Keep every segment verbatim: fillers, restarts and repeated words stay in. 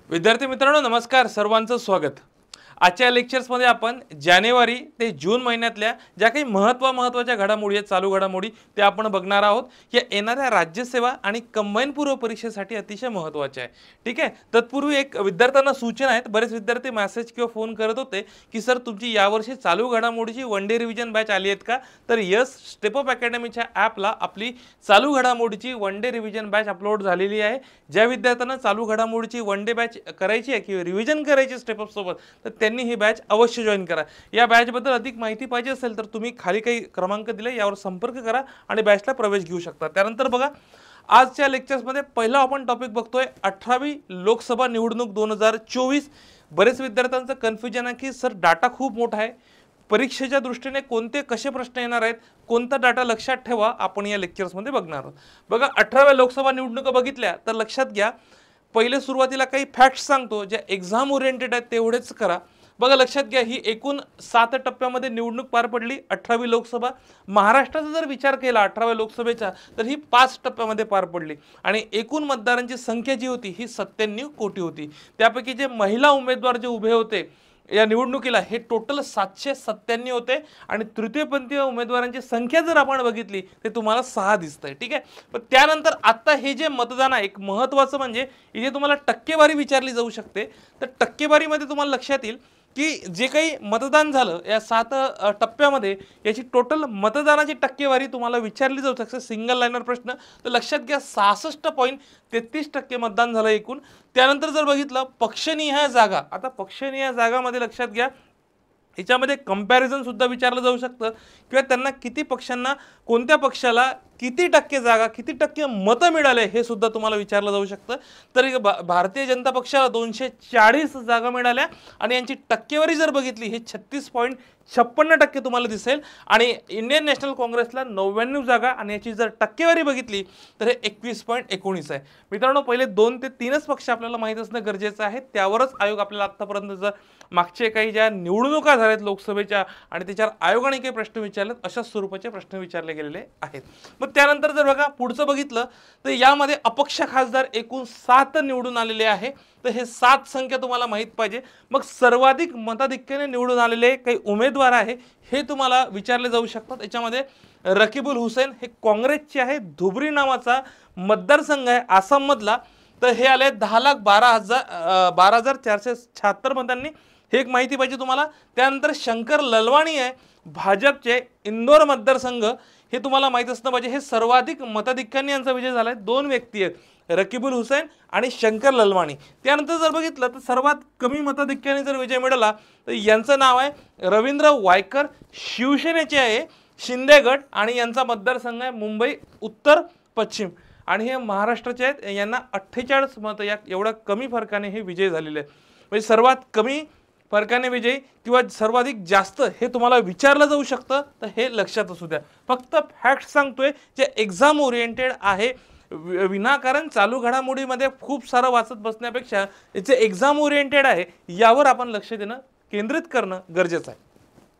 विद्यार्थी मित्रांनो नमस्कार, सर्वांचं स्वागत। आजच्या लेक्चर्स मध्ये आपण जानेवारी ते जून महिन्यातल्या ज्या काही महत्त्व महत्त्वाच्या घडामोडी आहेत, चालू घडामोडी ते आपण बघणार आहोत। या येणाऱ्या राज्यसेवा आणि कंबाईन पूर्व परीक्षेसाठी अतिशय महत्त्वाचे आहे। ठीक आहे, तत्पूर्वी एक विद्यार्थ्यांना सूचना आहेत। बरेच विद्यार्थी मेसेज किंवा फोन करत होते की सर तुमची यावर्षी चालू घडामोडीची वन डे रिव्हिजन बॅच आली आहेत का? तर यस, स्टेप अप अकॅडमीच्या ॲपला आपली चालू घडामोडीची one day revision batch upload झालेली आहे। ज्या विद्यार्थ्यांना चालू घडामोडीची वन डे बॅच करायची आहे किंवा रिव्हिजन करायची स्टेप अप सोबत, तर त्यांनी ही बॅच अवश्य जॉइन करा। या बॅच बद्दल अधिक माहिती पाहिजे असेल तर तुम्ही खाली काही क्रमांक दिले यावर संपर्क करा आणि बॅचला प्रवेश घेऊ शकता। त्यानंतर बघा, आजच्या लेक्चर्स मध्ये पहिला आपण टॉपिक बघतोय अठरावी लोकसभा निवडणूक दोन हजार चोवीस। बरेच विद्यार्थ्यांचं कन्फ्युजन आहे की सर डाटा खूप मोठा आहे, परीक्षेच्या दृष्टीने कोणते कसे प्रश्न येणार आहेत, कोणता डाटा लक्षात ठेवा, आपण या लेक्चर्स मध्ये बघणार आहोत। बघा, अठराव्या लोकसभा निवडणुका बघितल्या तर लक्षात घ्या, पहिले सुरुवातीला काही फॅक्ट्स सांगतो जे एक्झाम ओरिएंटेड आहेत तेवढेच करा। बघा, लक्षात घ्या, ही एकूण सात टप्प्यामध्ये निवडणूक पार पडली अठरावी लोकसभा। महाराष्ट्राचा जर विचार केला अठराव्या लोकसभेचा तर ही पाच टप्प्यामध्ये पार पडली आणि एकूण मतदारांची संख्या जी होती ही सत्त्याण्णव कोटी होती। त्यापैकी जे महिला उमेदवार जे उभे होते या निवडणुकीला हे टोटल सातशे सत्त्याण्णव होते आणि तृतीयपंथीय उमेदवारांची संख्या जर आपण बघितली ते तुम्हाला सहा दिसतंय। ठीक आहे, पण त्यानंतर आता हे जे मतदान आहे, एक महत्त्वाचं म्हणजे इथे तुम्हाला टक्केवारी विचारली जाऊ शकते। तर टक्केवारीमध्ये तुम्हाला लक्षात येईल की जे काही मतदान झालं या सात टप्प्यामध्ये याची टोटल मतदानाची टक्केवारी तुम्हाला विचारली जाऊ शकते, सिंगल लाईनर प्रश्न। तर लक्षात घ्या, सहासष्ट पॉईंट तेहतीस टक्के मतदान झालं एकूण। त्यानंतर जर बघितलं पक्षनिहाय जागा, आता पक्षनिहाय जागामध्ये लक्षात घ्या याच्यामध्ये कंपॅरिझन सुद्धा विचारलं जाऊ शकतं किंवा त्यांना किती पक्षांना, कोणत्या पक्षाला किती टक्के जागा, किती टक्के मतं मिळाले हे सुद्धा तुम्हाला विचारलं जाऊ शकतं। तर भारतीय जनता पक्षाला दोनशे चाळीस जागा मिळाल्या आणि यांची टक्केवारी जर बघितली हे छत्तीस पॉईंट छप्पन्न टक्के तुम्हाला दिसेल आणि इंडियन नॅशनल काँग्रेसला नव्याण्णव जागा आणि याची जर टक्केवारी बघितली तर हे एकवीस पॉईंट एकोणीस आहे। मित्रांनो, पहिले दोन ते तीनच पक्ष आपल्याला माहीत असणं गरजेचं आहे, त्यावरच आयोग आपल्याला आतापर्यंत जर मागचे काही ज्या निवडणुका झाल्यात लोकसभेच्या आणि त्याच्यावर आयोगाने काही प्रश्न विचारलेत अशा स्वरूपाचे प्रश्न विचारले गेलेले आहेत। मग त्यानंतर जर बघा पुढचं बघितलं तर यामध्ये अपक्ष खासदार एकूण सात निवडून आलेले आहे। तर हे सात संख्या तुम्हाला माहित पाहिजे। मग सर्वाधिक मताधिक्याने निवडून आलेले काही उमेदवार आहे हे तुम्हाला विचारले जाऊ शकतात। याच्यामध्ये रकीबुल हुसैन हे काँग्रेसचे आहे, धुबरी नावाचा मतदारसंघ आहे आसाम मधला। तर हे आले दहा लाख बारा हजार बारा हजार चारशे शहात्तर मतांनी, हे एक माहिती पाहिजे तुम्हाला। त्यानंतर शंकर ललवाणी आहे भाजपचे, इंदोर मतदारसंघ, हे तुम्हाला माहित असणं पाहिजे। हे सर्वाधिक मताधिक्याने यांचा विजय झालाय, दोन व्यक्ती आहेत, रकीबुल हुसैन आणि शंकर ललवाणी। त्यानंतर जर बघितलं तर सर्वात कमी मताधिक्याने जर विजय मिळाला तर यांचं नाव आहे रवींद्र वायकर, शिवसेनेचे आहे, शिंदे गट आणि यांचा मतदारसंघ आहे मुंबई उत्तर पश्चिम आणि हे महाराष्ट्राचे आहेत। यांना अठ्ठेचाळीस मत, या एवढ्या कमी फरकाने हे विजय झालेले आहेत। म्हणजे सर्वात कमी फरकाने विजय किंवा सर्वाधिक जास्त हे तुम्हाला विचारलं जाऊ शकतं, तर हे लक्षात असू द्या। फक्त फॅक्ट सांगतोय जे एक्झाम ओरिएंटेड आहे, विनाकारण चालू घडामोडीमध्ये खूप सारं वाचत बसण्यापेक्षा याचे एक्झाम ओरिएंटेड आहे यावर आपण लक्ष देणं, केंद्रित करणं गरजेचं आहे।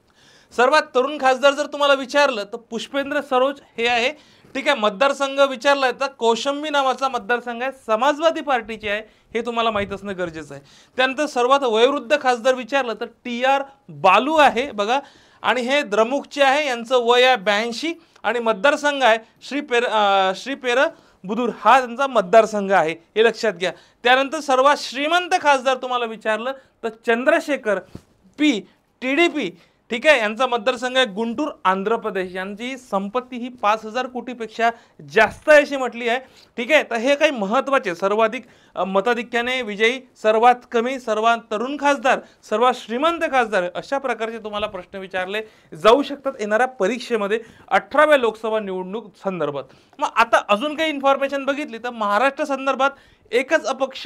सर्वात तरुण खासदार जर तुम्हाला विचारलं तर पुष्पेंद्र सरोज हे आहे। ठीक आहे, मतदारसंघ विचारलाय तर कौशंबी नावाचा मतदारसंघ आहे, समाजवादी पार्टीचे आहे, हे तुम्हाला माहित असणं गरजेचं आहे। त्यानंतर सर्वात वयोवृद्ध खासदार विचारलं तर टी आर बालू आहे बघा, आणि हे द्रमुकचे आहे, यांचं वय आहे ब्याऐंशी आणि मतदारसंघ आहे श्री पेर श्री पेर बुदूर, हा त्यांचा मतदारसंघ आहे, हे लक्षात घ्या। त्यानंतर सर्वात श्रीमंत खासदार तुम्हाला विचारलं तर Chandrashekhar P, T D P, ठीक आहे, यांचा मतदारसंघ आहे गुंटूर, आंध्र प्रदेश। यांची संपत्ती ही पाच हजार कोटीपेक्षा जास्त आहे अशी म्हटली आहे। ठीक आहे, तर हे काही महत्त्वाचे सर्वाधिक मताधिक्याने विजयी, सर्वात कमी, सर्वात तरुण खासदार, सर्वात श्रीमंत खासदार, अशा प्रकारचे तुम्हाला प्रश्न विचारले जाऊ शकतात येणाऱ्या परीक्षेमध्ये अठराव्या लोकसभा निवडणूक संदर्भात। मग आता अजून काही इन्फॉर्मेशन बघितली तर महाराष्ट्र संदर्भात एकच अपक्ष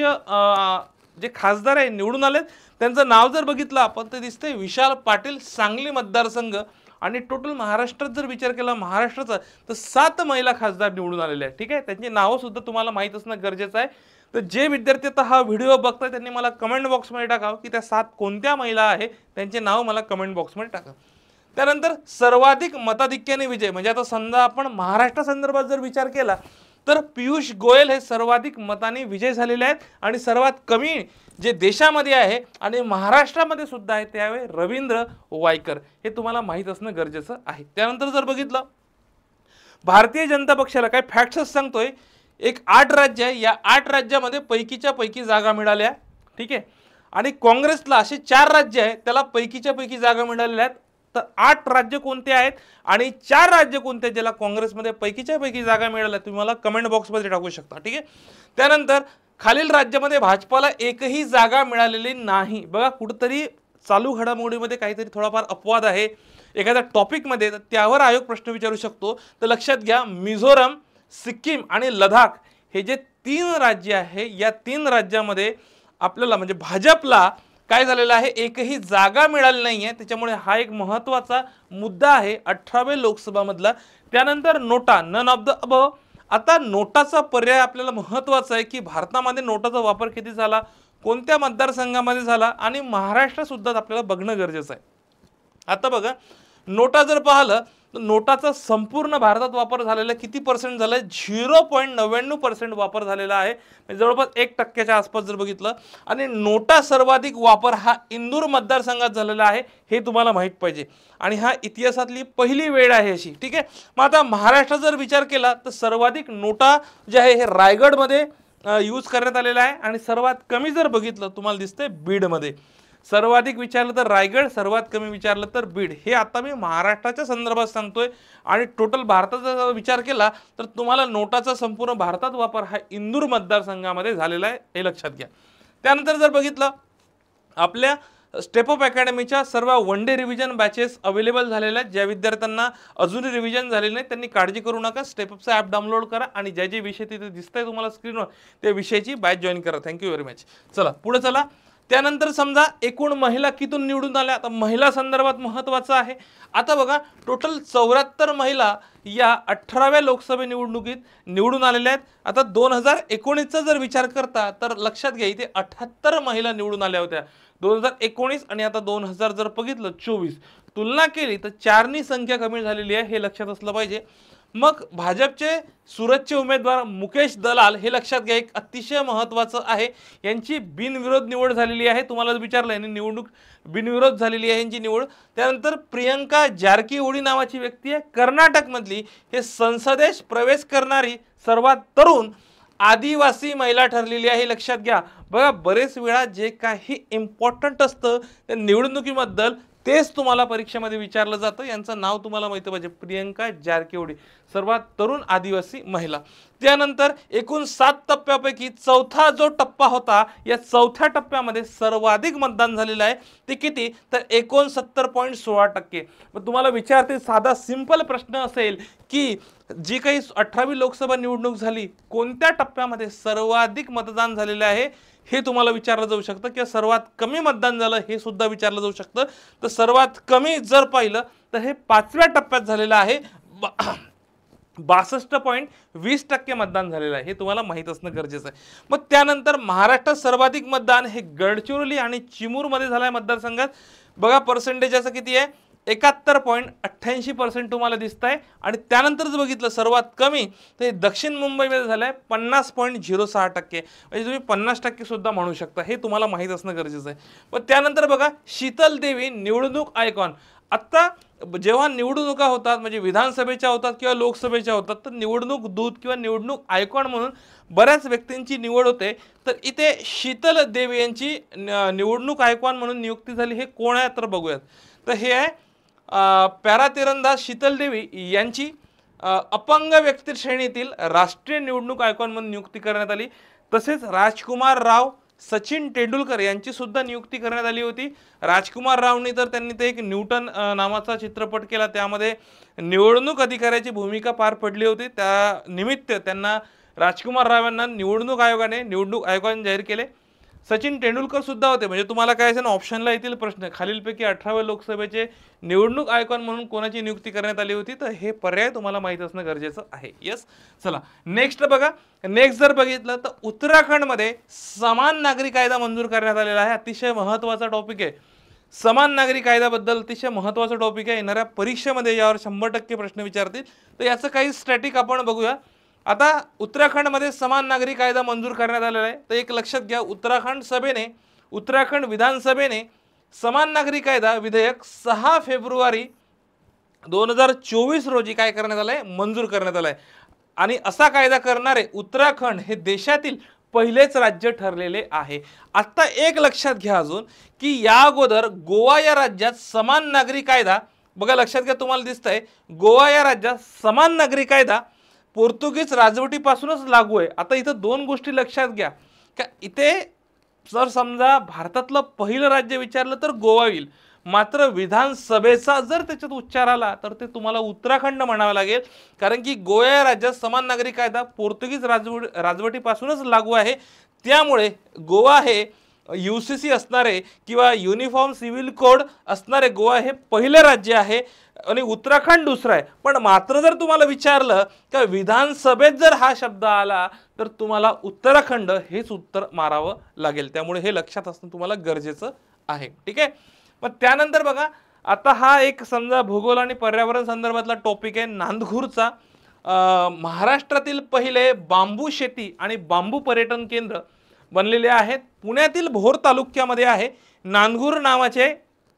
जे खासदार आहे निवडून आलेत, त्यांचं नाव जर बघितलं आपण तर दिसतंय विशाल पाटील, सांगली मतदारसंघ। आणि टोटल महाराष्ट्रात जर विचार केला महाराष्ट्राचा तर सात महिला खासदार निवडून आलेले आहेत। ठीक आहे, त्यांची नावं सुद्धा तुम्हाला माहित असणं गरजेचं आहे। तर जे विद्यार्थी आता हा व्हिडिओ बघताय त्यांनी मला कमेंट बॉक्समध्ये टाकावं की त्या सात कोणत्या महिला आहे, त्यांचे नाव मला कमेंट बॉक्समध्ये टाका। त्यानंतर सर्वाधिक मताधिक्याने विजय, म्हणजे आता समजा आपण महाराष्ट्र संदर्भात जर विचार केला तर पियुष गोयल हे सर्वाधिक मतांनी विजय झालेले आहेत आणि सर्वात कमी जे देशामध्ये आहे आणि महाराष्ट्रामध्ये सुद्धा आहे ते आहे रवींद्र वायकर, हे तुम्हाला माहीत असणं गरजेचं आहे. त्यानंतर जर बघितलं भारतीय जनता पक्षाला काय फॅक्ट्सच सांगतोय, एक आठ राज्य आहे, या आठ राज्यामध्ये पैकीच्या पैकी जागा मिळाल्या, ठीक आहे. आणि काँग्रेसला असे चार राज्य आहेत त्याला पैकीच्या पैकी जागा मिळालेल्या आहेत. तर आठ राज्य कोणते आहेत आणि चार राज्य कोणते ज्याला काँग्रेसमध्ये पैकीच्या पैकी जागा मिळाल्या, तुम्ही मला कमेंट बॉक्समध्ये टाकू शकता, ठीक आहे. त्यानंतर खालील राज्यामध्ये भाजपाला एकही जागा मिळालेली नाही. बघा कुठेतरी चालू घडामोडीमध्ये काहीतरी थोडाफार अपवाद आहे एखाद्या टॉपिकमध्ये, तर त्यावर आयोग प्रश्न विचारू शकतो. तर लक्षात घ्या, मिझोरम, सिक्कीम आणि लडाख हे जे तीन राज्य आहे, या तीन राज्यामध्ये आपल्याला म्हणजे भाजपला काय झालेलं आहे, एकही जागा मिळाली नाही आहे. त्याच्यामुळे हा एक महत्त्वाचा मुद्दा आहे अठराव्या लोकसभामधला. त्यानंतर नोटा, नन ऑफ द अबव. आता नोटाचा पर्याय आपल्याला महत्त्वाचा आहे की भारतामध्ये नोटाचा वापर किती झाला, कोणत्या मतदारसंघामध्ये झाला आणि महाराष्ट्र सुद्धा आपल्याला बघणं गरजेचं आहे. आता बघा नोटा जर पाहिलं तर नोटाचा संपूर्ण भारतात वापर झालेला किती पर्सेंट झाला, झिरो पॉईंट नव्याण्णव पर्सेंट वापर झालेला आहे, म्हणजे जवळपास एक टक्क्याच्या आसपास जर बघितलं. आणि नोटा सर्वाधिक वापर हा इंदूर मतदारसंघात झालेला आहे, हे तुम्हाला माहीत पाहिजे. आणि हा इतिहासातली पहिली वेळ आहे अशी, ठीक आहे. मग आता महाराष्ट्रात जर विचार केला तर सर्वाधिक नोटा जे आहे हे रायगडमध्ये यूज करण्यात आलेला आहे आणि सर्वात कमी जर बघितलं तुम्हाला दिसतंय बीडमध्ये. सर्वाधिक विचारलं तर रायगड, सर्वात कमी विचारलं तर बीड. हे आता मी महाराष्ट्राच्या संदर्भात सांगतोय आणि टोटल भारताचा जर विचार केला तर तुम्हाला नोटाचा संपूर्ण भारतात वापर हा इंदूर मतदारसंघामध्ये झालेला आहे, हे लक्षात घ्या. त्यानंतर जर बघितलं आपल्या स्टेप अप अकॅडमीच्या सर्व one day revision batches available झालेल्या आहेत. ज्या विद्यार्थ्यांना अजूनही रिव्हिजन झालेले नाही त्यांनी काळजी करू नका, स्टेपअपचं ॲप डाउनलोड करा आणि ज्या जे विषय तिथे दिसत आहे तुम्हाला स्क्रीनवर त्या विषयाची बॅच जॉईन करा. Thank you very much. चला पुढे चला. त्यानंतर समजा एकूण महिला कितून निवडून आल्या, आता महिला संदर्भात महत्त्वाचं आहे. आता बघा टोटल चौऱ्याहत्तर महिला या अठराव्या लोकसभा निवडणुकीत निवडून आलेल्या आहेत. आता दोन हजार एकोणीसचा जर विचार करता तर लक्षात घ्या इथे अठ्याहत्तर महिला निवडून आल्या होत्या दोन हजार एकोणीस आणि आता दोन हजार जर बघितलं चोवीस तुलना केली तर चारनी संख्या कमी झालेली आहे, हे लक्षात असलं पाहिजे. मग भाजपचे सुरतचे उमेदवार मुकेश दलाल हे लक्षात घ्या, एक अतिशय महत्त्वाचं आहे. यांची बिनविरोध निवड झालेली आहे. तुम्हाला विचारलं यांनी निवडणूक बिनविरोध झालेली आहे यांची निवड. त्यानंतर प्रियंका जारकीहोळी नावाची व्यक्ती आहे कर्नाटकमधली, हे संसदेश प्रवेश करणारी सर्वात तरुण आदिवासी महिला ठरलेली आहे, लक्षात घ्या. बघा बरेच वेळा जे काही इम्पॉर्टंट असतं त्या निवडणुकीबद्दल तेच तुम्हाला परीक्षेमध्ये विचारलं जातं. यांचं नाव तुम्हाला माहिती पाहिजे, प्रियंका जारकीहोळी, सर्वात तरुण आदिवासी महिला. त्यानंतर एकूण सात टप्प्यापैकी चौथा जो टप्पा होता या चौथ्या टप्प्यामध्ये सर्वाधिक मतदान झालेलं आहे. ते किती, तर एकोणसत्तर पॉईंट सोळा टक्के. मग तुम्हाला विचारते साधा सिंपल प्रश्न असेल की जी काही अठरावी लोकसभा निवडणूक झाली कोणत्या टप्प्यामध्ये सर्वाधिक मतदान झालेलं आहे हे तुम्हाला विचारलं जाऊ शकतं, किंवा सर्वात कमी मतदान झालं हे सुद्धा विचारलं जाऊ शकतं. तर सर्वात कमी जर पाहिलं तर हे पाचव्या टप्प्यात झालेलं आहे, बासष्ट पॉईंट वीस टक्के मतदान झालेलं आहे, हे तुम्हाला माहीत असणं गरजेचं आहे. मग त्यानंतर महाराष्ट्रात सर्वाधिक मतदान हे गडचिरोली आणि चिमूरमध्ये झालं आहे मतदारसंघात. बघा पर्सेंटेज असं किती आहे, एकाहत्तर पॉईंट अठ्ठ्याऐंशी पर्सेंट तुम्हाला दिसत आहे. आणि त्यानंतर जर बघितलं सर्वात कमी तर दक्षिण मुंबईमध्ये झालं आहे पन्नास पॉईंट झिरो सहा टक्के, म्हणजे तुम्ही पन्नास टक्के सुद्धा म्हणू शकता, हे तुम्हाला माहीत असणं गरजेचं आहे. पण त्यानंतर बघा शीतल देवी निवडणूक आयकॉन. आत्ता जेव्हा निवडणुका होतात म्हणजे विधानसभेच्या होतात किंवा लोकसभेच्या होतात तर निवडणूक दूत किंवा निवडणूक आयकॉन म्हणून बऱ्याच व्यक्तींची निवड होते. तर इथे शीतल देवी यांची निवडणूक आयकॉन म्हणून नियुक्ती झाली. हे कोण आहे तर बघूयात. तर हे आहे पॅरा तिरंदाज शीतल देवी यांची अपंग व्यक्ती श्रेणीतील राष्ट्रीय निवडणूक आयकॉन म्हणून नियुक्ती करण्यात आली. तसेच राजकुमार राव, सचिन तेंडुलकर यांची सुद्धा नियुक्ती करण्यात आली होती. राजकुमार रावनी तर त्यांनी ते एक न्यूटन नावाचा चित्रपट केला, त्यामध्ये निवडणूक अधिकाऱ्याची भूमिका पार पडली होती. त्या निमित्त त्यांना राजकुमार राव यांना निवडणूक आयोगाने निवडणूक आयोगाने जाहीर केले. सचिन तेंडुलकर सुद्धा होते. म्हणजे तुम्हाला काय असेल ना ऑप्शनला येतील प्रश्न, खालीलपैकी अठराव्या लोकसभेचे निवडणूक आयकॉन म्हणून कोणाची नियुक्ती करण्यात आली होती, तर हे पर्याय तुम्हाला माहीत असणं गरजेचं आहे. यस. चला नेक्स्ट बघा. नेक्स्ट जर बघितलं तर उत्तराखंडमध्ये समान नागरी कायदा मंजूर करण्यात आलेला आहे. अतिशय महत्त्वाचा टॉपिक आहे. समान नागरी कायद्याबद्दल अतिशय महत्त्वाचा टॉपिक आहे. येणाऱ्या परीक्षेमध्ये यावर शंभर टक्के प्रश्न विचारतील. तर याचं काही स्टॅटिक आपण बघूया. आता उत्तराखंडमध्ये समान नागरी कायदा मंजूर करण्यात आलेला आहे। तर एक लक्षात घ्या, उत्तराखंड सभेने उत्तराखंड विधानसभेने समान नागरी कायदा विधेयक सहा फेब्रुवारी दोन हजार चोवीस रोजी काय करण्यात आलंय, मंजूर करण्यात आलाय। आणि असा कायदा करणारे उत्तराखंड हे देशातील पहिलेच राज्य ठरलेले आहे। आता एक लक्षात घ्या अजून की या अगोदर गोवा या राज्यात समान नागरी कायदा, बघा लक्षात घ्या, तुम्हाला दिसतंय गोवा या राज्यात समान नागरी कायदा पोर्तुगीज राजवटीपासूनच लागू आहे। आता इथं दोन गोष्टी लक्षात घ्या का, इथे जर समजा भारतातलं पहिलं राज्य विचारलं तर गोवा येईल, मात्र विधानसभेचा जर त्याच्यात उच्चार आला तर ते तुम्हाला उत्तराखंड म्हणावं लागेल, कारण की गोवा या राज्यात समान नागरी कायदा पोर्तुगीज राजवट राजवटीपासूनच लागू आहे। त्यामुळे गोवा हे यूसीसी असणारे किंवा युनिफॉर्म सिव्हिल कोड असणारे गोवा हे पहिले राज्य आहे आणि उत्तराखंड दुसरं आहे। पण मात्र जर तुम्हाला विचारलं का विधानसभेत जर हा शब्द आला तर तुम्हाला उत्तराखंड हेच उत्तर मारावं लागेल। त्यामुळे हे लक्षात असणं तुम्हाला गरजेचं आहे, ठीक आहे। पण त्यानंतर बघा, आता हा एक समजा भूगोल आणि पर्यावरण संदर्भातला टॉपिक आहे नांदघूरचा। महाराष्ट्रातील पहिले बांबू शेती आणि बांबू पर्यटन केंद्र बनलेले आहेत, पुण्यातील भोर तालुक्यामध्ये आहे नांदघूर नावाचे,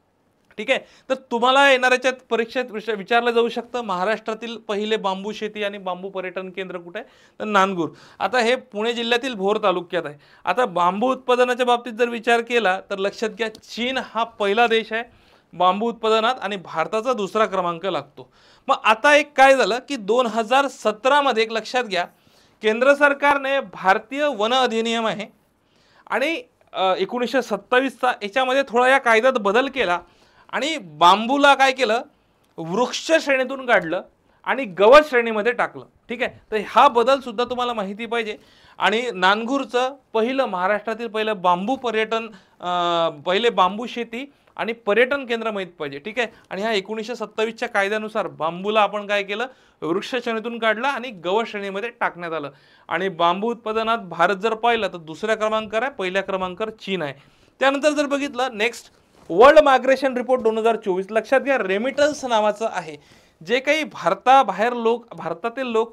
ठीक आहे। तर तुम्हाला येणाऱ्याच्या परीक्षेत विचारलं जाऊ शकतं महाराष्ट्रातील पहिले बांबू शेती आणि बांबू पर्यटन केंद्र कुठे आहे, तर नांदघूर। आता हे पुणे जिल्ह्यातील भोर तालुक्यात आहे। आता बांबू उत्पादनाच्या बाबतीत जर विचार केला तर लक्षात घ्या, चीन हा पहिला देश आहे बांबू उत्पादनात आणि भारताचा दुसरा क्रमांक लागतो। मग आता एक काय झालं की दोन हजार सतरा मध्ये एक लक्षात घ्या, केंद्र सरकारने भारतीय वन अधिनियम आहे आणि एकोणीसशे सत्तावीसचा याच्यामध्ये थोडा या कायद्यात बदल केला आणि बांबूला काय केलं, वृक्ष श्रेणीतून काढलं आणि गवत श्रेणीमध्ये टाकलं, ठीक आहे। तर हा बदल सुद्धा तुम्हाला माहिती पाहिजे। आणि नांदघूरचं पहिलं महाराष्ट्रातील पहिलं बांबू पर्यटन पहिले बांबू शेती आणि पर्यटन केंद्र माहित पाहिजे, ठीक आहे। आणि ह्या एकोणीसशे सत्तावीसच्या कायद्यानुसार बांबूला आपण काय केलं, वृक्ष श्रेणीतून काढलं आणि गवत श्रेणीमध्ये टाकण्यात आलं। आणि बांबू उत्पादनात भारत जर पाहिलं तर दुसऱ्या क्रमांकावर आहे, पहिल्या क्रमांकावर चीन आहे। त्यानंतर जर बघितलं नेक्स्ट वर्ल्ड मायग्रेशन रिपोर्ट दोन हजार चोवीस, लक्षात घ्या रेमिटन्स नावाचं आहे, जे काही भारताबाहेर लोक भारतातील लोक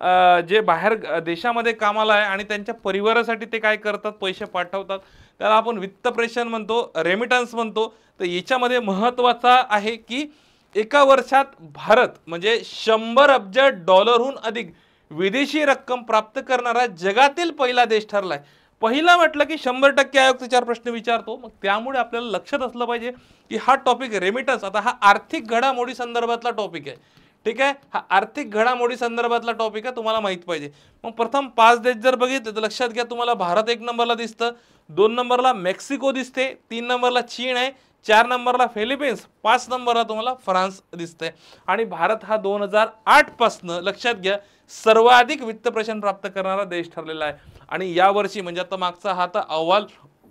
जे बाहेर देशामध्ये कामाला आहे आणि त्यांच्या परिवारासाठी ते काय करतात, पैसे पाठवतात, त्याला आपण वित्त प्रेषण म्हणतो, रेमिटन्स म्हणतो। तर याच्यामध्ये महत्त्वाचा आहे की एका वर्षात भारत म्हणजे शंभर अब्ज डॉलरहून अधिक विदेशी रक्कम प्राप्त करणारा जगातील पहिला देश ठरलाय। पहिला म्हटलं की शंभर टक्के आयोग चार प्रश्न विचारतो, मग त्यामुळे आपल्याला लक्षात असलं पाहिजे की हा टॉपिक रेमिटन्स, आता हा आर्थिक घडामोडी संदर्भातला टॉपिक आहे, ठीक आहे। हा आर्थिक घडामोडी संदर्भातला टॉपिक आहे, तुम्हाला माहित पाहिजे। मग प्रथम पाच देश जर बघितले तर लक्षात घ्या, तुम्हाला भारत एक नंबरला दिसतं, दोन नंबरला मेक्सिको दिसते, तीन नंबरला चीन आहे, चार नंबरला फिलिपिन्स, पाच नंबरला तुम्हाला फ्रान्स दिसतंय। आणि भारत हा दोन हजार आठ पासून लक्षात घ्या सर्वाधिक वित्त प्रेषण प्राप्त करणारा देश ठरलेला आहे। आणि यावर्षी म्हणजे आता मागचा हा तर अहवाल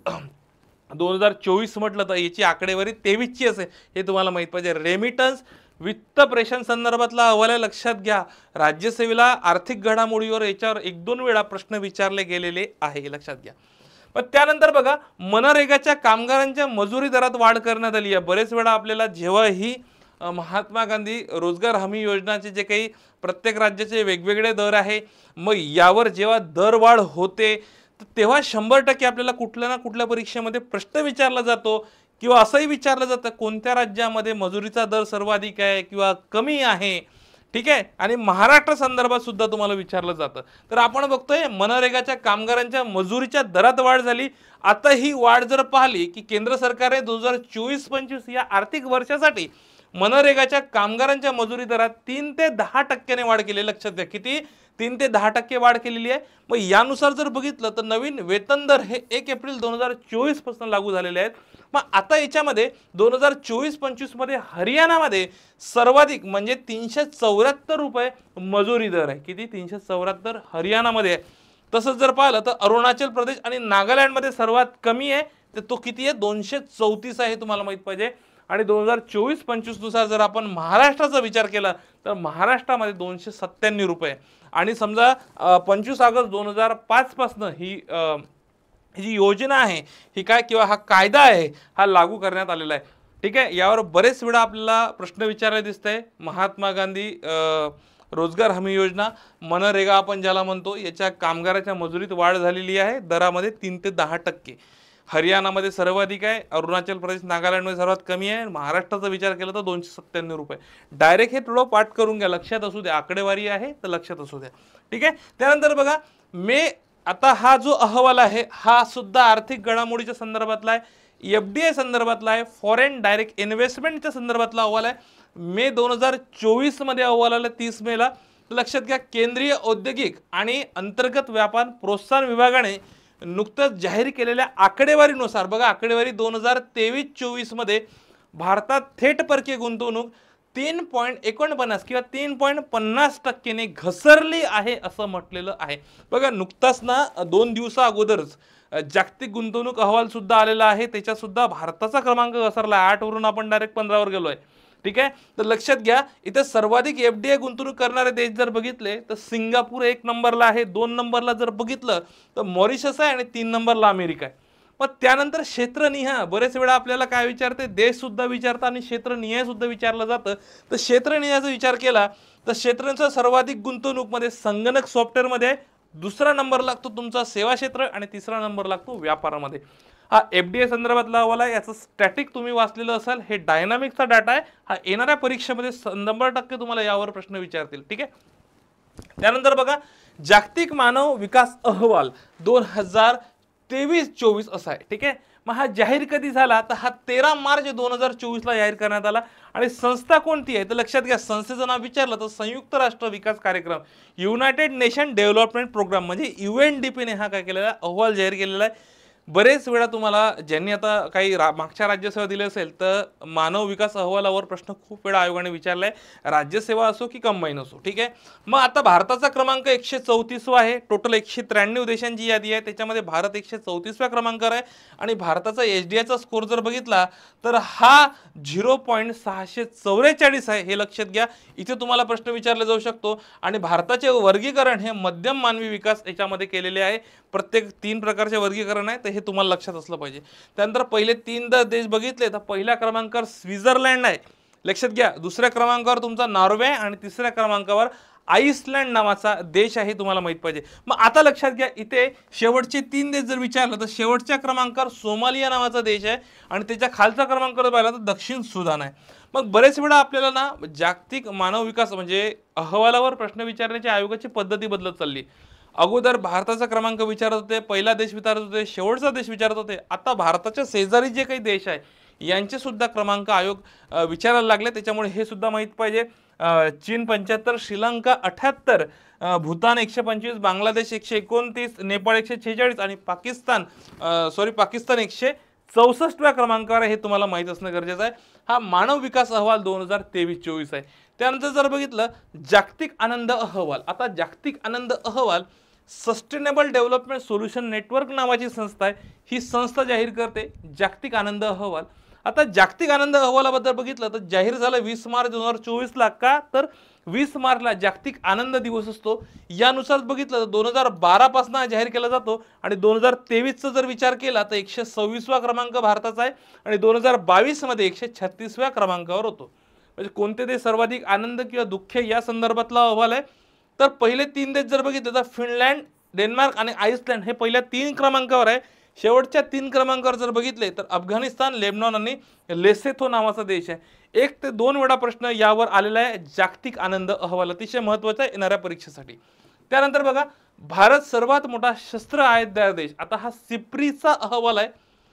दोन हजार चोवीस म्हटलं तर याची आकडेवारी तेवीस ची असे, हे तुम्हाला माहित पाहिजे। रेमिटन्स वित्त प्रेषण संदर्भातला अहवाल आहे, लक्षात घ्या। राज्यसेवेला आर्थिक घडामोडीवर याच्यावर एक दोन वेळा प्रश्न विचारले गेलेले आहे, लक्षात घ्या। पण त्यानंतर बघा, मनरेगाच्या कामगारांच्या मजुरी दरात वाढ करण्यात आली आहे। बरेच वेळा आपल्याला जेव्हा ही महात्मा गांधी रोजगार हमी योजनाचे जे काही प्रत्येक राज्याचे वेगवेगळे दर आहे, मग यावर जेव्हा दरवाढ होते तेव्हा शंभर टक्के आपल्याला कुठल्या ना कुठल्या परीक्षेमध्ये प्रश्न विचारला जातो किंवा असंही विचारलं जातं कोणत्या राज्यामध्ये मजुरीचा दर सर्वाधिक आहे किंवा कमी आहे, ठीक आहे। आणि महाराष्ट्र संदर्भात सुद्धा तुम्हाला विचारलं जातं। तर आपण बघतोय मनरेगाच्या कामगारांच्या मजुरीच्या दरात वाढ झाली। आता ही वाढ जर पाहिली की केंद्र सरकारने दोन हजार चोवीस पंचवीस या आर्थिक वर्षासाठी मनरेगाच्या कामगारांच्या मजुरी दरात तीन ते दहा टक्क्याने वाढ केली, लक्षात घ्या किती, तीन ते दहा टक्के वाढ केलेली आहे। मग यानुसार जर बघितलं तर नवीन वेतन दर हे एक एप्रिल दोन हजार चोवीस पासून लागू झालेले आहेत। मग आता याच्यामध्ये दोन हजार चोवीस पंचवीस मध्ये हरियाणामध्ये सर्वाधिक म्हणजे तीनशे चौऱ्याहत्तर रुपये मजुरी दर आहे, किती, तीनशे चौऱ्याहत्तर हरियाणामध्ये आहे। तसंच जर पाहिलं तर अरुणाचल प्रदेश आणि नागालँडमध्ये सर्वात कमी आहे, तर तो किती आहे, दोनशे चौतीस आहे, तुम्हाला माहित पाहिजे। आणि दोन हजार चोवीस पंचवीस नुसार जर आपण महाराष्ट्राचा विचार केला तर महाराष्ट्रामध्ये दोनशे सत्त्याण्णव रुपये। आणि समजा पंचवीस ऑगस्ट दोन हजार पाच पासून ही जी योजना आहे ही काय किंवा हा कायदा आहे हा लागू करण्यात आलेला आहे, ठीक आहे। यावर बरेच वेळा आपल्याला प्रश्न विचारले दिसतंय। महात्मा गांधी रोजगार हमी योजना, मनरेगा आपण ज्याला म्हणतो, याच्या कामगाराच्या मजुरीत वाढ झालेली आहे दरामध्ये तीन ते दहा टक्के. हरियाणामध्ये सर्वाधिक आहे, अरुणाचल प्रदेश नागालँडमध्ये सर्वात कमी आहे, महाराष्ट्राचा विचार केला तर दोनशे सत्त्याण्णव रुपये. डायरेक्ट हे थोडं पाठ करून घ्या, लक्षात असू द्या, आकडेवारी आहे तर लक्षात असू द्या. ठीक आहे. त्यानंतर बघा मे, आता हा जो अहवाल आहे हा सुद्धा आर्थिक घडामोडीच्या संदर्भातला आहे, एफ डी आय संदर्भातला आहे, फॉरेन डायरेक्ट इन्व्हेस्टमेंटच्या संदर्भातला अहवाल आहे. मे दोन हजार चोवीस मध्ये अहवाल आला तीस मेला. लक्षात घ्या, केंद्रीय औद्योगिक आणि अंतर्गत व्यापार प्रोत्साहन विभागाने नुकतंच जाहीर केलेल्या आकडेवारीनुसार बघा, आकडेवारी दोन हजार तेवीस चोवीस मध्ये भारतात थेट परकीय गुंतवणूक तीन पॉईंट एकोणपन्नास किंवा तीन पॉईंट पन्नास टक्क्याने घसरली आहे असं म्हटलेलं आहे. बघा नुकताच ना दोन दिवसा अगोदरच जागतिक गुंतवणूक अहवाल सुद्धा आलेला आहे, त्याच्यात सुद्धा भारताचा क्रमांक घसरला, आठ वरून आपण डायरेक्ट पंधरावर गेलोय. ठीक आहे. तर लक्षात घ्या, इथे सर्वाधिक एफ डी आय गुंतवणूक करणारे देश जर बघितले तर सिंगापूर एक नंबरला आहे, दोन नंबरला जर बघितलं तर मॉरिशस आहे आणि तीन नंबरला अमेरिका आहे. मग त्यानंतर क्षेत्रनिहाय बरेच वेळा आपल्याला काय विचारते, देश सुद्धा विचारतात आणि क्षेत्रनिहाय सुद्धा विचारलं जातं. तर क्षेत्रनिहायचा विचार केला तर क्षेत्रांचा सर्वाधिक गुंतवणूकमध्ये संगणक सॉफ्टवेअरमध्ये दुसरा नंबर लागतो तुमचा सेवा क्षेत्र आणि तिसरा नंबर लागतो व्यापारामध्ये. हा एफ डी आय संदर्भातला अहवाल आहे, याचं स्टॅटिक तुम्ही वाचलेलं असाल, हे डायनामिकचा डाटा आहे. हा येणाऱ्या परीक्षेमध्ये शंभर टक्के तुम्हाला यावर प्रश्न विचारतील. ठीक आहे. त्यानंतर बघा, जागतिक मानव विकास अहवाल दोन हजार तेवीस चोवीस असा आहे. ठीक आहे. मग हा जाहीर कधी झाला तर हा तेरा मार्च दोन हजार चोवीस ला जाहीर करण्यात आला. आणि संस्था कोणती आहे तर लक्षात घ्या, संस्थेचं नाव विचारलं तर संयुक्त राष्ट्र विकास कार्यक्रम, युनायटेड नेशन डेव्हलपमेंट प्रोग्राम म्हणजे यू एन डी पी ने हा काय केलेला अहवाल जाहीर केलेला आहे. बरेच वेळा तुम्हाला ज्यांनी आता काही रा मागच्या राज्यसेवा दिली असेल तर मानव विकास अहवालावर प्रश्न खूप वेळा आयोगाने विचारलाय, राज्यसेवा असो की कंबाईन असो. ठीक आहे. मग आता भारताचा क्रमांक एकशे चौतीसवा आहे, टोटल एकशे त्र्याण्णव देशांची यादी आहे, त्याच्यामध्ये भारत एकशे चौतीसव्या क्रमांकावर आहे. आणि भारताचा एच डी आयचा स्कोर जर बघितला तर हा झिरो पॉईंट सहाशे चौवेचाळीस आहे, हे लक्षात घ्या. इथे तुम्हाला प्रश्न विचारला जाऊ शकतो. आणि भारताचे वर्गीकरण हे मध्यम मानवी विकास याच्यामध्ये केलेले आहे, प्रत्येक तीन प्रकारचे वर्गीकरण आहे, तर हे तुम्हाला लक्षात असलं पाहिजे. त्यानंतर पहिले तीन देश बघितले तर पहिल्या क्रमांकावर स्वित्झर्लंड आहे, लक्षात घ्या. दुसऱ्या क्रमांकावर तुमचा नॉर्वे आणि तिसऱ्या क्रमांकावर आईसलँड नावाचा देश आहे, तुम्हाला माहित पाहिजे. मग आता लक्षात घ्या, इथे शेवटचे तीन देश जर विचारलं तर शेवटच्या क्रमांकावर सोमालिया नावाचा देश आहे आणि त्याच्या खालचा क्रमांक जर पाहिला तर दक्षिण सुदान आहे. मग बरेच वेळा आपल्याला ना जागतिक मानव विकास म्हणजे अहवालावर प्रश्न विचारण्याच्या आयोगाची पद्धती बदलत चालली. अगोदर भारताचा क्रमांक विचारत होते, पहिला देश विचारत होते, शेवटचा देश विचारत होते. आता भारताच्या शेजारी जे काही देश आहे यांचे सुद्धा क्रमांक आयोग विचारायला लागले, त्याच्यामुळे हे सुद्धा माहित पाहिजे. चीन पंच्याहत्तर, श्रीलंका अठ्याहत्तर, भूतान एकशे पंचवीस, बांगलादेश एकशे एकोणतीस, नेपाळ एकशे छेचाळीस आणि पाकिस्तान सॉरी पाकिस्तान एकशे चौसष्टव्या क्रमांकावर हे तुम्हाला माहित असणं गरजेचं आहे. हा मानव विकास अहवाल दोन हजार तेवीस चोवीस आहे. त्यानंतर जर बघितलं जागतिक आनंद अहवाल, आता जागतिक आनंद अहवाल सस्टेनेबल डेव्हलपमेंट सोल्युशन नेटवर्क नावाची संस्था आहे, ही संस्था जाहीर करते जागतिक आनंद अहवाल. आता जागतिक आनंद अहवालाबद्दल बघितलं तर जाहीर झालं वीस मार्च दोन हजार चोवीस ला. का तर वीस मार्चला जागतिक आनंद दिवस असतो. यानुसार बघितलं तर दोन हजार बारा पासून जाहीर केला जातो आणि दोन हजार तेवीसचा जर विचार केला तर एकशे सव्वीसवा क्रमांक भारताचा आहे आणि दोन हजार बावीस मध्ये एकशे छत्तीसव्या क्रमांकावर होतो. म्हणजे कोणते देश सर्वाधिक आनंद किंवा दुःख या संदर्भातला अहवाल आहे. तर पहिले तीन देश जर बघितले तर फिनलँड, डेन्मार्क आणि आईसलँड हे पहिल्या तीन क्रमांकावर आहे. शेवटच्या तीन क्रमांकावर जर बघितले तर अफगाणिस्तान, लेबनॉन आणि लेसेथो नावाचा देश आहे. एक ते दोन वेळा प्रश्न यावर आलेला आहे. जागतिक आनंद अहवाल अतिशय महत्त्वाचा आहे येणाऱ्या परीक्षेसाठी. त्यानंतर बघा, भारत सर्वात मोठा शस्त्र आयातदार देश. आता हा सिप्रीचा अहवाल आहे,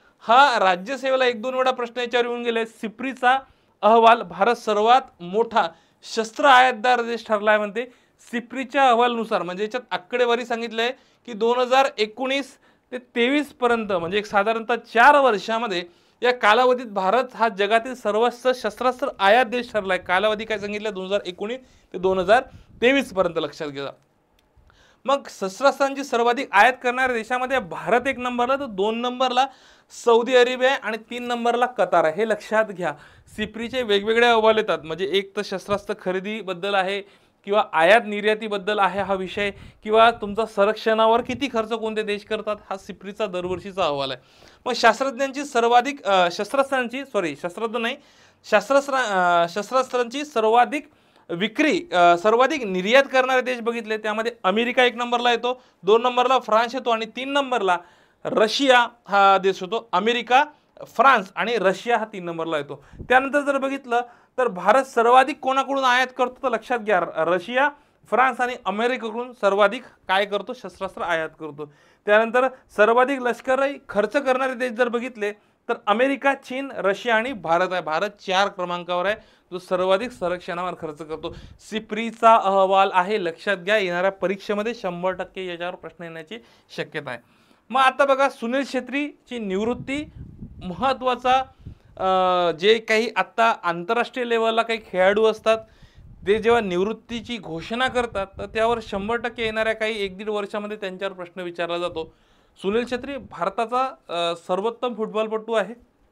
हा राज्यसेवेला एक दोन वेळा प्रश्न याच्यावर येऊन गेले. सिप्रीचा अहवाल, भारत सर्वात मोठा शस्त्र आयातदार देश ठरलाय म्हणते. सिप्रीच्या अहवालानुसार म्हणजे याच्यात आकडेवारी सांगितलंय की दोन हजार एकोणीस ते तेवीस पर्यंत म्हणजे एक साधारणतः चार वर्षामध्ये या कालावधीत भारत हा जगातील सर्वोच्च शस्त्रास्त्र आयात देश ठरलाय. कालावधी काय सांगितलं, दोन हजार एकोणीस ते दोन हजार तेवीस पर्यंत लक्षात घ्या. मग शस्त्रास्त्रांची सर्वाधिक आयात करणाऱ्या देशामध्ये भारत एक नंबरला, तर दोन नंबरला सौदी अरेबिया आणि तीन नंबरला कतार आहे, हे लक्षात घ्या. सिप्रीचे वेगवेगळे अहवाल येतात, म्हणजे एक तर शस्त्रास्त्र खरेदीबद्दल आहे किंवा आयात निर्यातीबद्दल आहे हा विषय, किंवा तुमचा संरक्षणावर किती खर्च कोणते देश करतात, हा सिप्रीचा दरवर्षीचा अहवाल आहे. मग शास्त्रज्ञांची सर्वाधिक शस्त्रास्त्रांची सॉरी शस्त्रास्त्र नाही शस्त्रास्त्र शस्त्रास्त्रांची सर्वाधिक विक्री अ, सर्वाधिक निर्यात करणारे देश बघितले त्यामध्ये अमेरिका एक नंबरला येतो, दोन नंबरला फ्रान्स येतो आणि तीन नंबरला रशिया हा देश होतो. अमेरिका, फ्रान्स आणि रशिया हा तीन नंबरला येतो. त्यानंतर जर बघितलं तर भारत सर्वाधिक कोणाकडून आयात करतो तर लक्षात घ्या, रशिया, फ्रान्स आणि अमेरिकेकडून सर्वाधिक काय करतो, शस्त्रास्त्र आयात करतो. त्यानंतर सर्वाधिक लष्करी खर्च करणारे देश जर बघितले तर अमेरिका, चीन, रशिया आणि भारत आहे. भारत चार क्रमांकावर आहे जो सर्वाधिक संरक्षणावर खर्च करतो. सिप्रीचा अहवाल आहे, लक्षात घ्या, येणाऱ्या परीक्षेमध्ये शंभर टक्के याच्यावर प्रश्न येण्याची शक्यता आहे. मग आता बघा, सुनील छेत्रीची निवृत्ती महत्त्वाचा, जे काही आत्ता आंतरराष्ट्रीय लेवलला काही खेळाडू असतात ते जेव्हा निवृत्तीची घोषणा करतात तर त्यावर शंभर टक्के येणाऱ्या काही एक दीड वर्षामध्ये त्यांच्यावर प्रश्न विचारला जातो. सुनील छेत्री भारताचा सर्वोत्तम फुटबॉलपटू आहे.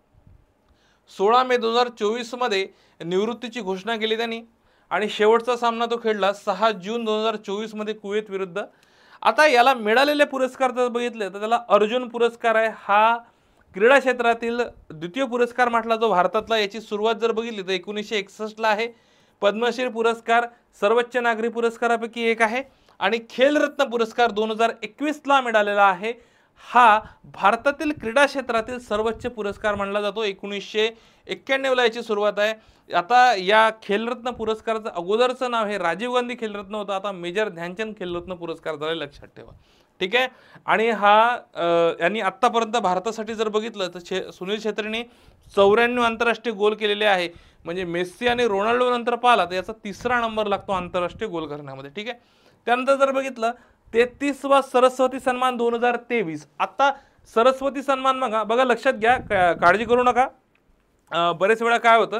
सोळा मे दोन हजार चोवीस मध्ये निवृत्तीची घोषणा केली त्यांनी आणि शेवटचा सामना तो खेळला सहा जून दोन हजार चोवीस मध्ये कुवेत विरुद्ध. आता याला मिळालेले पुरस्कार जर बघितले तर त्याला अर्जुन पुरस्कार आहे, हा क्रीडा क्षेत्रातील द्वितीय पुरस्कार म्हटला जो भारतातला. याची सुरुवात जर बघितली तर एकोणीसशे एकसष्टला आहे. पद्मश्री पुरस्कार सर्वोच्च नागरी पुरस्कारापैकी एक आहे आणि खेलरत्न पुरस्कार दोन हजार एकवीसला मिळालेला आहे. हा भारतातील क्रीडा क्षेत्रातील सर्वोच्च पुरस्कार मानला जातो. एकोणीसशे एक्क्याण्णवला याची सुरुवात आहे. आता या खेलरत्न पुरस्काराचं अगोदरचं नाव हे राजीव गांधी खेलरत्न होतं, आता मेजर ध्यानचंद खेलरत्न पुरस्कार झाला, लक्षात ठेवा. ठीक आहे. आणि हा यांनी आत्तापर्यंत भारतासाठी जर बघितलं तर सुनील छेत्रीने चौऱ्याण्णव आंतरराष्ट्रीय गोल केलेले आहे, म्हणजे मेस्सी आणि रोनाल्डो नंतर पाहिला तर याचा तिसरा नंबर लागतो आंतरराष्ट्रीय गोल करण्यामध्ये. ठीक आहे. त्यानंतर जर बघितलं तेहतीसवा सरस्वती सन्मान दोन हजार तेवीस. आता सरस्वती सन्मान बघा बघा लक्षात घ्या, काळजी करू नका. बरेच वेळा काय होतं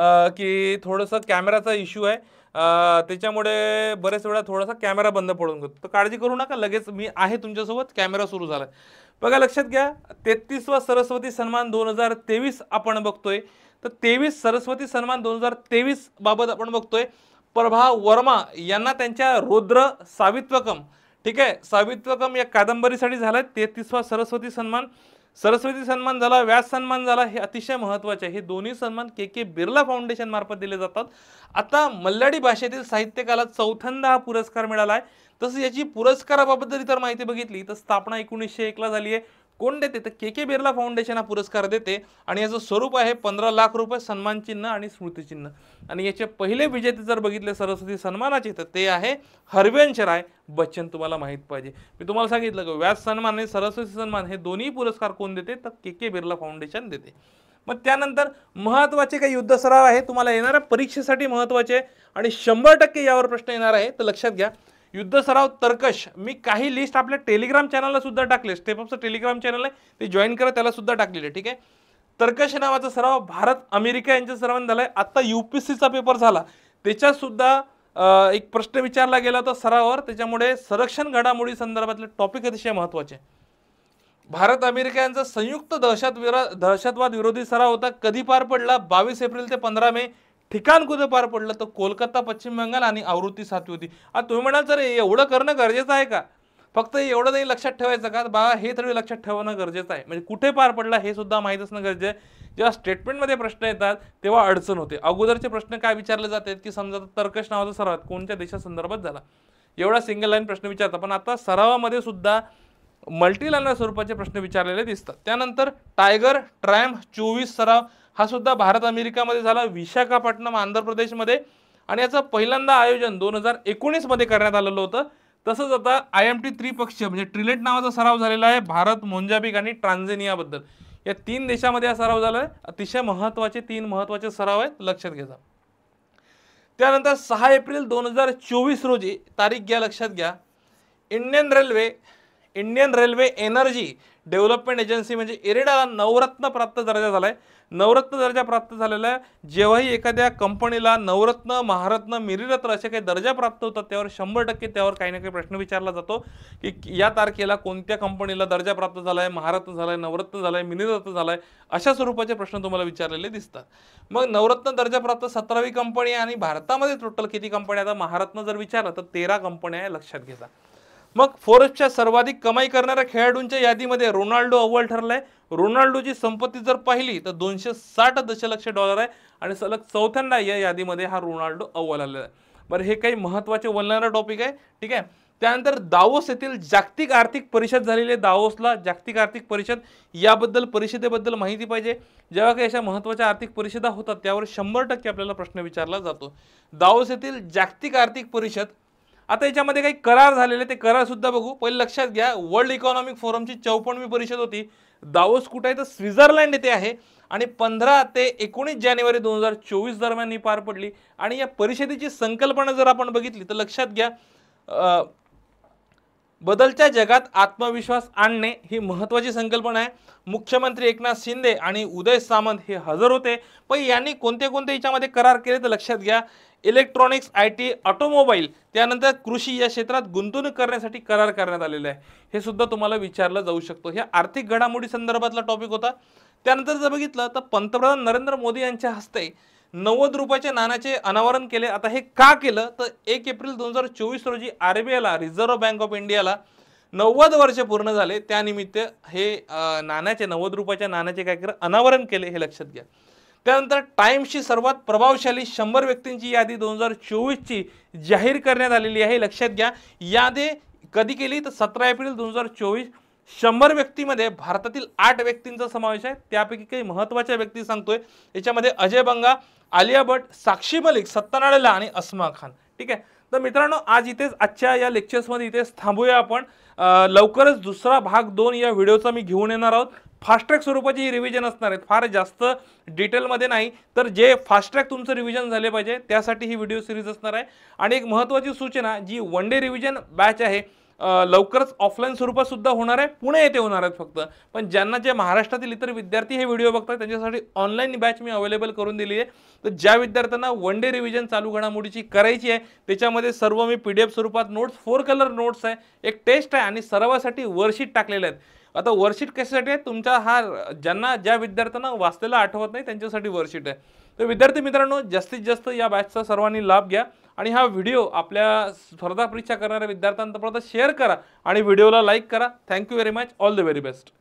की थोडंसं कॅमेराचा इश्यू आहे, त्याच्यामुळे बरेच वेळा थोडासा कॅमेरा बंद पडून जातो, तर काळजी करू नका, लगेच मी आहे तुमच्यासोबत, कॅमेरा सुरू झाला. बघा लक्षात घ्या, तेहतीसवा सरस्वती सन्मान दोन हजार तेवीस आपण बघतोय. तर तेवीस सरस्वती सन्मान दोन हजार तेवीस बाबत आपण बघतोय प्रभा वर्मा यांना त्यांच्या रौद्र सावित्वकम, ठीक आहे, सावित्वकम या कादंबरीसाठी झाला तेहतीसवा सरस्वती सन्मान. सरस्वती सन्मान झाला, व्यास सन्मान झाला, हे अतिशय महत्त्वाचे आहे. हे दोन्ही सन्मान के के बिर्ला फाउंडेशन मार्फत दिले जातात. आता मल्याळी भाषेतील साहित्यकाला चौथ्यांदा हा पुरस्कार मिळाला आहे. तसं याची पुरस्काराबाबत जरी तर माहिती बघितली तर स्थापना एकोणीसशे एकला झाली आहे. कोण देते तर के के बिर्ला फाउंडेशन हा पुरस्कार देते आणि याचं स्वरूप आहे पंधरा लाख रुपये सन्मान चिन्ह आणि स्मृतिचिन्ह. आणि याचे पहिले विजेते जर बघितले सरस्वती सन्मानाचे तर ते आहे हरवंश राय बच्चन. तुम्हाला माहित पाहिजे, मी तुम्हाला सांगितलं की व्यास सन्मान आणि सरस्वती सन्मान हे दोन्ही पुरस्कार कोण देते तर के के बिर्ला फाउंडेशन देते. मग त्यानंतर महत्त्वाचे काही युद्ध सराव आहे तुम्हाला येणाऱ्या परीक्षेसाठी महत्त्वाचे आणि शंभर टक्के यावर प्रश्न येणार आहे, तर लक्षात घ्या. युद्ध सराव तर्कश, मी काही लिस्ट आपल्या टेलिग्राम चॅनलला सुद्धा टाकले, स्टेपअपचं टेलिग्राम चॅनल आहे ते जॉईन करा, त्याला सुद्धा टाकलेले. ठीक आहे. तर्कश नावाचा सराव भारत अमेरिका यांच्या सरावाने झालाय. आता युपीएससीचा पेपर झाला त्याच्यात सुद्धा एक प्रश्न विचारला गेला होता सरावावर, त्याच्यामुळे संरक्षण घडामोडी संदर्भातले टॉपिक अतिशय महत्त्वाचे. भारत अमेरिका यांचा संयुक्त दहशत दहशतवाद विरोधी सराव होता, कधी पार पडला बावीस एप्रिल ते पंधरा मे. ठिकाण कुठे पार पडलं तर कोलकाता पश्चिम बंगाल आणि आवृत्ती सातवी होती. आता तुम्ही म्हणाल सर एवढं करणं गरजेचं आहे का, फक्त एवढं नाही लक्षात ठेवायचं का, बा हे तरी लक्षात ठेवणं गरजेचं आहे. म्हणजे कुठे पार पडला हे सुद्धा माहीत असणं गरजेचं आहे. जेव्हा स्टेटमेंटमध्ये प्रश्न येतात तेव्हा अडचण होते. अगोदरचे प्रश्न काय विचारले जातात की समजा तर्कश नावाचा सराव कोणत्या देशासंदर्भात झाला, एवढा सिंगल लाईन प्रश्न विचारतात, पण आता सरावामध्ये सुद्धा मल्टी लाईन स्वरूपाचे प्रश्न विचारलेले दिसतात. त्यानंतर टायगर ट्रायम्फ चोवीस सराव हा सुद्धा भारत अमेरिकामध्ये झाला, विशाखापट्टणम आंध्र प्रदेशमध्ये, आणि याचं पहिल्यांदा आयोजन दोन हजार एकोणीस मध्ये करण्यात आलेलं होतं. तसंच आता आय एम टी त्रिपक्षीय म्हणजे ट्रिलेट नावाचा सराव झालेला आहे भारत, मोंजाबिक आणि ट्रान्झेनिया बद्दल. या तीन देशामध्ये हा सराव झाला आहे. अतिशय महत्त्वाचे तीन महत्त्वाचे सराव आहेत, लक्षात घ्या. त्यानंतर सहा एप्रिल दोन हजार चोवीस रोजी तारीख घ्या, लक्षात घ्या, Indian railway Indian railway energy development agency म्हणजे इरेडाला नवरत्न प्राप्त दर्जा झालाय. नवरत्न दर्जा प्राप्त झालेला आहे. जेव्हाही एखाद्या कंपनीला नवरत्न, महारत्न, मिरीरत्न असे काही दर्जा प्राप्त होतात त्यावर शंभर टक्के त्यावर काही ना काही प्रश्न विचारला जातो की या तारखेला कोणत्या कंपनीला दर्जा प्राप्त झालाय, महारत्न झालाय, नवरत्न झालाय, मिरीरत्न झालाय, अशा स्वरूपाचे प्रश्न तुम्हाला विचारलेले दिसतात. मग नवरत्न दर्जा प्राप्त सतरावी कंपनी आणि भारतामध्ये टोटल किती कंपन्या, आता महारत्न जर विचारलं तर तेरा कंपन्या आहे, लक्षात घ्या. मग फोर्ब्सच्या सर्वाधिक कमाई करणाऱ्या खेळाडूंच्या यादीमध्ये रोनाल्डो अव्वल ठरलाय। रोनाल्डोची संपत्ती जर पाहिली तर दोनशे साठ दशलक्ष डॉलर आहे आणि सलग चौथ्यांदा या यादीमध्ये हा रोनाल्डो अव्वल आलेला आहे। बरं, हे काही महत्त्वाचे बोलणारा टॉपिक आहे, ठीक आहे। त्यानंतर दावोस येथील जागतिक आर्थिक परिषद झालेली आहे। दावोसला जागतिक आर्थिक परिषद याबद्दल परिषदेबद्दल माहिती पाहिजे। जेव्हा काही अशा महत्त्वाच्या आर्थिक परिषदा होतात त्यावर शंभर टक्के आपल्याला प्रश्न विचारला जातो। दावोस येथील जागतिक आर्थिक परिषद, आता याच्यामध्ये काही करार झालेले ते करार सुद्धा बघू। पहिले लक्षात घ्या, वर्ल्ड इकॉनॉमिक फोरमची चौपन्नवी परिषद होती। दावोस कुठे आहे तर स्वित्झर्लंड येथे आहे आणि पंधरा ते एकोणीस जानेवारी दोन हजार चोवीस दरम्यान ही पार पडली। आणि या परिषदेची संकल्पना जर आपण बघितली तर लक्षात घ्या, बदलत्या जगात आत्मविश्वास आणणे ही महत्त्वाची संकल्पना आहे। मुख्यमंत्री एकनाथ शिंदे आणि उदय सामंत हे हजर होते। पण यांनी कोणते कोणते याच्यामध्ये करार केले तर लक्षात घ्या, इलेक्ट्रॉनिक्स, आय टी, ऑटोमोबाईल, त्यानंतर कृषी या क्षेत्रात गुंतवणूक करण्यासाठी करार करण्यात आलेले आहे। हे सुद्धा तुम्हाला विचारलं जाऊ शकतो। ह्या आर्थिक घडामोडी संदर्भातला टॉपिक होता। त्यानंतर जर बघितलं तर पंतप्रधान नरेंद्र मोदी यांच्या हस्ते नव्वद रुपयाच्या नाण्याचे अनावरण केले। आता हे का केलं तर एक एप्रिल दोन हजार चोवीस रोजी आरबीआयला, रिझर्व्ह बँक ऑफ इंडियाला नव्वद वर्ष पूर्ण झाले, त्यानिमित्त हे नाण्याचे नव्वद रुपयाच्या नाण्याचे काय केलं अनावरण केले, हे लक्षात घ्या। त्यानंतर टाइम्सची सर्वात प्रभावशाली शंभर व्यक्तींची यादी दोन हजार चोवीस ची जाहीर करण्यात आलेली आहे। लक्षात घ्या, यादी कधी केली तर सतरा एप्रिल दोन हजार चोवीस। शंभर व्यक्तीमध्ये भारतातील आठ व्यक्तींचा समावेश आहे। त्यापैकी काही महत्त्वाच्या व्यक्ती सांगतोय, याच्यामध्ये अजय बंगा, आलिया भट्ट, साक्षी मलिक, सत्तानाडेला आणि अस्मा खान, ठीक आहे। तर मित्रांनो, आज इथेच आजच्या या लेक्चर्समध्ये इथेच थांबूया आपण। लवकरच दुसरा भाग दोन या व्हिडिओचा मी घेऊन येणार आहोत। फास्ट ट्रॅक स्वरूपाची ही रिव्हिजन असणार आहे, फार जास्त डिटेलमध्ये नाही, तर जे फास्ट ट्रॅक तुमचं रिव्हिजन झाले पाहिजे त्यासाठी ही व्हिडिओ सिरीज असणार आहे। आणि एक महत्त्वाची सूचना, जी वन डे रिव्हिजन बॅच आहे लवकरच ऑफलाईन स्वरूपात सुद्धा होणार आहे, पुणे येथे होणार आहेत फक्त। पण ज्यांना जे महाराष्ट्रातील इतर विद्यार्थी हे व्हिडिओ बघतात त्यांच्यासाठी ऑनलाईन बॅच मी अवेलेबल करून दिली आहे। तर ज्या विद्यार्थ्यांना वन डे रिव्हिजन चालू घडामोडीची करायची आहे त्याच्यामध्ये सर्व मी पीडीएफ स्वरूपात नोट्स, फोर कलर नोट्स आहे, एक टेस्ट आहे आणि सरावासाठी वर्कशीट टाकलेले आहेत। आता वर्कशीट कशासाठी आहे, तुमचा हा ज्यांना ज्या विद्यार्थ्यांना वाचलेला आठवत नाही त्यांच्यासाठी वर्कशीट आहे। तर विद्यार्थी मित्रांनो, जास्तीत जास्त या बॅचचा सर्वांनी लाभ घ्या आणि हा व्हिडिओ आपल्या स्पर्धा परीक्षा करणाऱ्या विद्यार्थ्यांपर्यंत शेअर करा आणि व्हिडिओला लाईक करा। Thank you very much, all the very best.